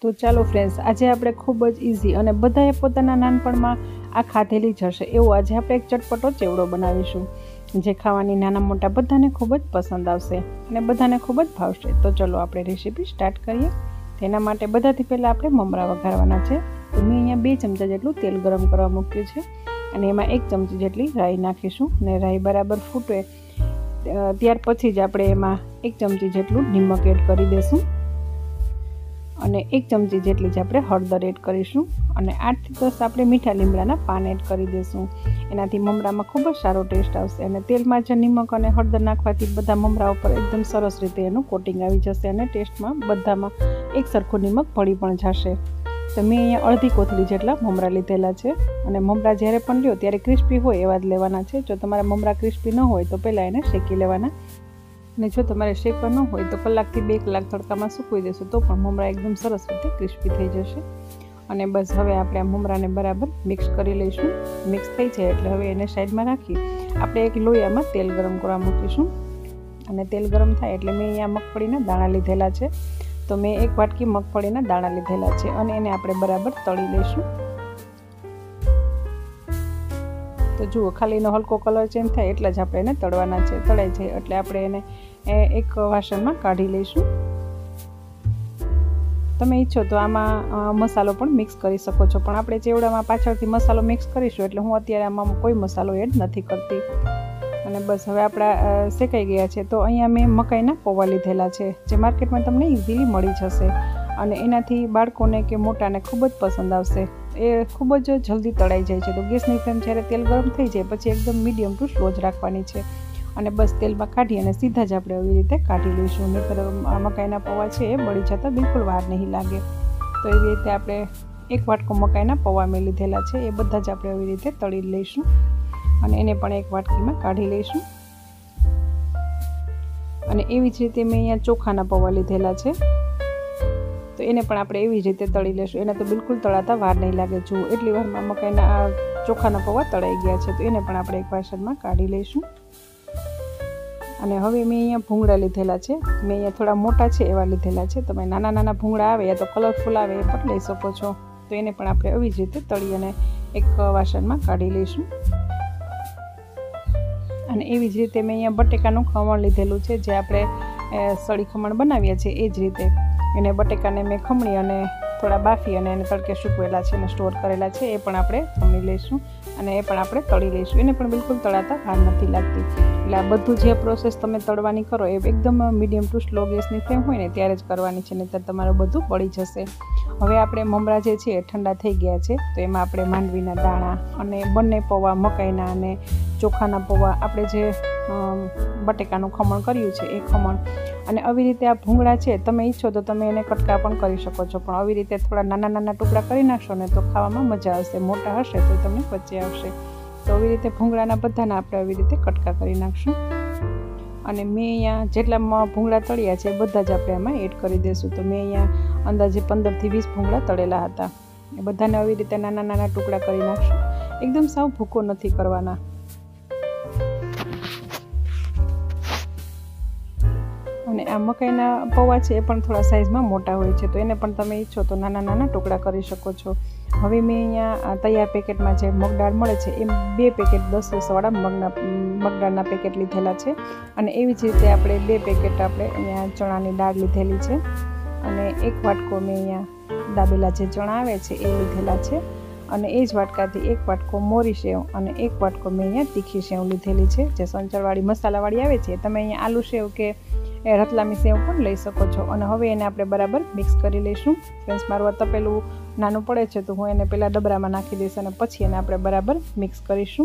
તો ચાલો ફ્રેન્ડ્સ, આજે આપણે ખૂબ જ ઇઝી અને બધાએ પોતાના નાનપણમાં આ ખાધેલી જ હશે એવો આજે આપણે એક ચટપટો ચેવડો બનાવીશું, જે ખાવાની નાના મોટા બધાને ખૂબ જ પસંદ આવશે અને બધાને ખૂબ જ ભાવશે। તો ચલો આપણે રેસીપી સ્ટાર્ટ કરીએ। તેના માટે બધાથી પહેલાં આપણે મમરા વઘારવાના છે। તો મેં અહીંયા 2 ચમચા જેટલું તેલ ગરમ કરવા મૂક્યું છે અને એમાં 1 ચમચી જેટલી રાઈ નાખીશું અને રાઈ બરાબર ફૂટે ત્યાર પછી જ આપણે એમાં 1 ચમચી જેટલું નિમક એડ કરી દઈશું અને 1 ચમચી જેટલી જ આપણે હળદર એડ કરીશું અને 8 થી 10 આપણે મીઠા લીમડાના પાન એડ કરી દઈશું। એનાથી મમરામાં ખૂબ જ સારો ટેસ્ટ આવશે અને તેલમાં જે નિમક અને હળદર નાખવાથી બધા મમરા ઉપર એકદમ સરસ રીતે એનું કોટિંગ આવી જશે અને ટેસ્ટમાં બધામાં એક સરખું નિમક ભળી પણ જશે। તો મેં અહીંયા અડધી કોથળી જેટલા મમરા લીધેલા છે અને મમરા જ્યારે પણ લ્યો ત્યારે ક્રિસ્પી હોય એવા જ લેવાના છે। જો તમારા મમરા ક્રિસ્પી ન હોય તો પહેલાં એને શેકી લેવાના અને જો તમારે શેકવા ન હોય તો કલાકથી 2 કલાક તડકામાં સૂકવી દેશો તો પણ મમરા એકદમ સરસ રીતે ક્રિસ્પી થઈ જશે। અને બસ હવે આપણે આ મમરાને બરાબર મિક્સ કરી લઈશું। મિક્સ થઈ જાય એટલે હવે એને સાઈડમાં રાખી આપણે એક લોયામાં તેલ ગરમ કરવા મૂકીશું અને તેલ ગરમ થાય એટલે મેં અહીંયા મગફળીના દાણા લીધેલા છે। તો મેં 1 વાટકી મગફળીના દાણા લીધેલા છે અને એને આપણે બરાબર તળી લઈશું। તો જુઓ, ખાલી એનો હલકો કલર ચેન્જ થાય એટલે જ આપણે એને તળવાના છે। તળાઈ જાય એટલે આપણે એને એક વાસણમાં કાઢી લઈશું। તમે ઈચ્છો તો આમાં મસાલો પણ મિક્સ કરી શકો છો, પણ આપણે ચેવડામાં પાછળથી મસાલો મિક્સ કરીશું એટલે હું અત્યારે આમાં કોઈ મસાલો એડ નથી કરતી। અને બસ હવે આપણા શેકાઈ ગયા છે। તો અહીંયા મેં મકાઈના પૌવા લીધેલા છે, જે માર્કેટમાં તમને ઇઝીલી મળી જશે અને એનાથી બાળકોને કે મોટાને ખૂબ જ પસંદ આવશે। એ ખૂબ જ જલ્દી તળાઈ જાય છે। તો ગેસની ફ્લેમ જ્યારે તેલ ગરમ થઈ જાય પછી એકદમ મીડિયમ ટુ સ્લો જ રાખવાની છે અને બસ તેલમાં કાઢી અને સીધા જ આપણે આવી રીતે કાઢી લઈશું, નહીંતર મકાઈના પૌવા છે એ બળી જતા બિલકુલ વાર નહીં લાગે। તો એવી રીતે આપણે 1 વાટકો મકાઈના પૌવા મેં લીધેલા છે, એ બધા જ આપણે આવી રીતે તળી લઈશું અને એને પણ 1 વાટકીમાં કાઢી લઈશું। અને એવી જ રીતે મેં અહીંયા ચોખાના પૌવા લીધેલા છે, તો એને પણ આપણે એવી જ રીતે તળી લઈશું। એને તો બિલકુલ તળાતા વાર નહીં લાગે। જુઓ, એટલી વારમાં મકાઈના ચોખાના પૌવા તળાઈ ગયા છે, તો એને પણ આપણે એક વાસણમાં કાઢી લઈશું। અને હવે મેં અહીંયા ભૂંગળા લીધેલા છે, મેં અહીંયા થોડા મોટા છે એવા લીધેલા છે। તમે નાના નાના ભૂંગળા આવે યા તો કલરફુલ આવે એ પણ લઈ શકો છો। તો એને પણ આપણે આવી જ રીતે તળી અને એક વાસણમાં કાઢી લઈશું। અને એવી જ રીતે મેં અહીંયા બટેકાનું ખમણ લીધેલું છે, જે આપણે સળી ખમણ બનાવીએ છીએ એ જ રીતે એને બટેકાને મેં ખમણી અને થોડા બાફી અને એને તડકે સૂકવેલા છે અને સ્ટોર કરેલા છે, એ પણ આપણે ખમણી લઈશું અને એ પણ આપણે તળી લઈશું। એને પણ બિલકુલ તળાતા વાર નથી લાગતી। એટલે આ બધું જે પ્રોસેસ તમે તળવાની કરો એ એકદમ મીડિયમ ટુ સ્લો ગેસની ફ્લેમ હોય ને ત્યારે જ કરવાની છે, નહીંતર તમારું બધું બળી જશે। હવે આપણે મમરા જે છે એ ઠંડા થઈ ગયા છે, તો એમાં આપણે માંડવીના દાણા અને બંને પૌવા મકાઈના અને ચોખાના પૌવા, આપણે જે બટેકાનું ખમણ કર્યું છે એ ખમણ અને આવી રીતે આ ભૂંગળા છે તમે ઈચ્છો તો તમે એને કટકા પણ કરી શકો છો, પણ આવી રીતે થોડા નાના નાના ટુકડા કરી નાખશો ને તો ખાવામાં મજા આવશે। મોટા હશે તો તમને વચ્ચે આવશે। તો આવી રીતે ભૂંગળાના બધાના આપણે આવી રીતે કટકા કરી નાખશું અને મેં અહીંયા જેટલા ભૂંગળા તળ્યા છે બધા જ આપણે એમાં એડ કરી દઈશું। તો મેં અહીંયા અંદાજે 15 થી 20 ભૂંગળા તળેલા હતા, એ બધાને આવી રીતે નાના નાના ટુકડા કરી નાખશું। એકદમ સાવ ભૂકો નથી કરવાના। અને આ મકાઈના પૌવા છે એ પણ થોડા સાઇઝમાં મોટા હોય છે, તો એને પણ તમે ઈચ્છો તો નાના નાના ટુકડા કરી શકો છો। હવે મેં અહીંયા તૈયાર પેકેટમાં જે મગદાળ મળે છે એ 2 પેકેટ 10 વાળા મગદાળના પેકેટ લીધેલા છે અને એવી જ રીતે આપણે 2 પેકેટ આપણે અહીંયા ચણાની દાળ લીધેલી છે અને 1 વાટકો મેં અહીંયા દાબેલા જે ચણા આવે છે એ લીધેલા છે અને એ જ વાટકાથી 1 વાટકો મોરી સેવ અને 1 વાટકો મેં અહીંયા તીખી સેવ લીધેલી છે, જે સંચળવાળી મસાલાવાળી આવે છે। તમે અહીંયા આલુ સેવ કે રતલામી સેવ પણ લઈ શકો છો અને હવે એને આપણે બરાબર મિક્સ કરી લઈશું। ફ્રેન્ડ્સ, મારું આ તપેલું નાનું પડે છે તો હું એને પહેલાં ડબરામાં નાખી દઈશ અને પછી એને આપણે બરાબર મિક્સ કરીશું।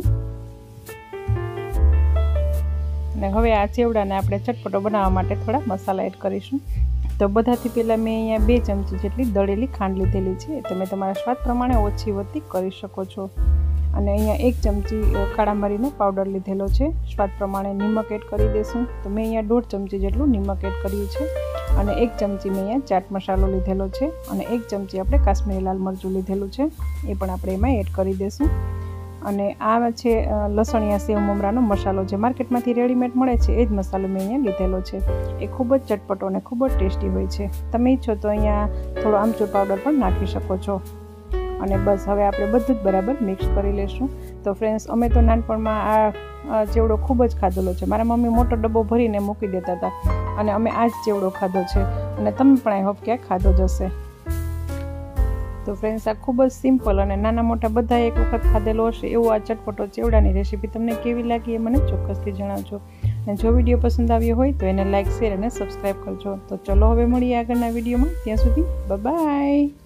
અને હવે આ ચેવડાને આપણે ચટપટો બનાવવા માટે થોડા મસાલા એડ કરીશું। તો બધાથી પહેલાં મેં અહીંયા 2 ચમચી જેટલી દળેલી ખાંડ લીધેલી છે, તમે તમારા સ્વાદ પ્રમાણે ઓછી વધતી કરી શકો છો। અને અહીંયા 1 ચમચી કાળા મરીનો પાવડર લીધેલો છે, સ્વાદ પ્રમાણે નિમક એડ કરી દઈશું। તો મેં અહીંયા 1.5 ચમચી જેટલું નિમક એડ કર્યું છે અને 1 ચમચી મેં અહીંયા ચાટ મસાલો લીધેલો છે અને 1 ચમચી આપણે કાશ્મીરી લાલ મરચું લીધેલું છે, એ પણ આપણે એમાં એડ કરી દઈશું। અને આ છે લસણિયા સેવ મમરાનો મસાલો, જે માર્કેટમાંથી રેડીમેડ મળે છે એ જ મસાલો મેં અહીંયા લીધેલો છે. એ ખૂબ જ ચટપટો અને ખૂબ જ ટેસ્ટી હોય છે. તમે ઈચ્છો તો અહીંયા થોડો આમચૂર પાવડર પણ નાખી શકો છો. અને બસ હવે આપણે બધું જ બરાબર મિક્સ કરી લઈશું. તો ફ્રેન્ડ્સ, અમે તો નાનપણમાં આ ચેવડો ખૂબ જ ખાધેલો છે. મારા મમ્મી મોટો ડબ્બો ભરીને મૂકી દેતા હતા અને અમે આ જ ચેવડો ખાધો છે. અને તમે પણ આઈ હોપ કે ખાધો જ હશે. તો ફ્રેન્ડ્સ, આ ખૂબ જ સિમ્પલ અને નાના મોટા બધા એક વખત ખાધેલો હશે એવો આ ચટપટો ચેવડાની રેસીપી તમને કેવી લાગી એ મને ચોક્કસથી જણાવજો. અને જો વિડીયો પસંદ આવ્યો હોય તો એને લાઇક, શેર અને સબસ્ક્રાઈબ કરજો. તો ચલો હવે મળીએ આગળના વિડીયોમાં. ત્યાં સુધી બાય.